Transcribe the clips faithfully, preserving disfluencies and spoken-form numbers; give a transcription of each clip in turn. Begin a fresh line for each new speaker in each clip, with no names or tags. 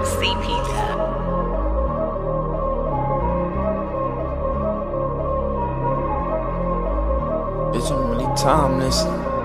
C P that.
Bitch, I'm really timeless.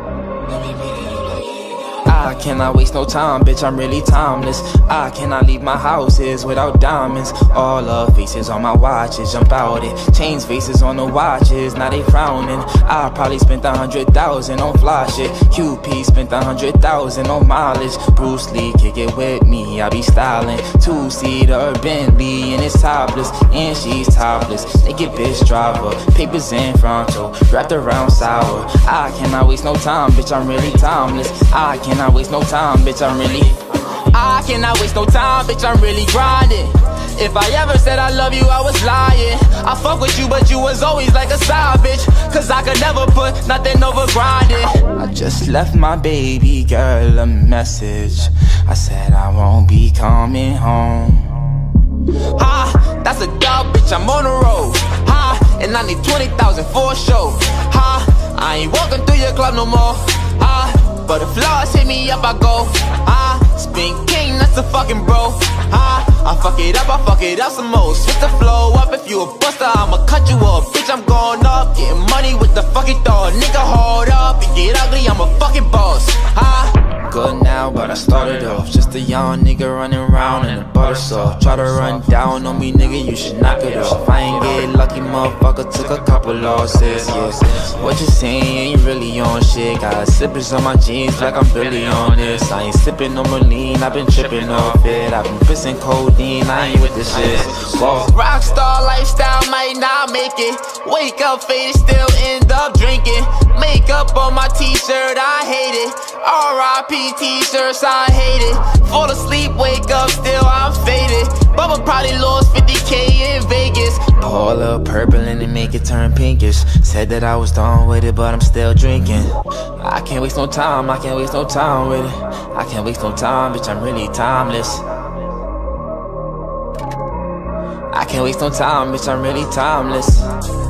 I cannot waste no time, bitch, I'm really timeless. I cannot leave my houses without diamonds. All the faces on my watches jump out it. Chains faces on the watches, now they frowning. I probably spent a hundred thousand on fly shit. Q P spent a hundred thousand on mileage. Bruce Lee, kick it with me, I be styling. Two-seater Bentley and it's topless, and she's topless. Naked bitch driver, papers in frontal, wrapped around sour. I cannot waste no time, bitch, I'm really timeless. I cannot waste no time, bitch, I'm really I cannot waste no time, bitch, I'm really grinding. If I ever said I love you, I was lying. I fuck with you, but you was always like a side bitch, cause I could never put nothing over grinding. I just left my baby girl a message. I said I won't be coming home. Ha, that's a dub, bitch, I'm on the road. Ha, and I need twenty thousand for a show. Ha, I ain't walking through your club no more. Ha, but if flaws hit me up, I go. Ah, spin king, that's a fucking bro. Ah, I fuck it up, I fuck it up some more. Switch the flow up, if you a buster, I'ma cut you up. Bitch, I'm going up, getting money with the fucking thought. Nigga, hold up, you get ugly, I'm a fucking boss. Ah, good now, but I started off just a young nigga running around in a butter sauce. Try to run down on me, nigga, you should knock it off. I ain't get lucky, motherfucker, took a couple losses, yes. What you saying ain't really on shit. Got sippers on my jeans like I'm really on this. I ain't sipping no Marlene, I've been tripping off it. I've been pissing codeine, I ain't with this shit. Whoa. Rockstar lifestyle might not make it. Wake up faded, still end up drinking. Makeup on my t-shirt, I hate it. R I P t-shirts, I hate it. Fall asleep, wake up, still I'm faded. Bubba probably lost fifty K in Vegas. Pour a little purple and then make it turn pinkish. Said that I was done with it, but I'm still drinking. I can't waste no time, I can't waste no time with it. I can't waste no time, bitch, I'm really timeless. I can't waste no time, bitch, I'm really timeless.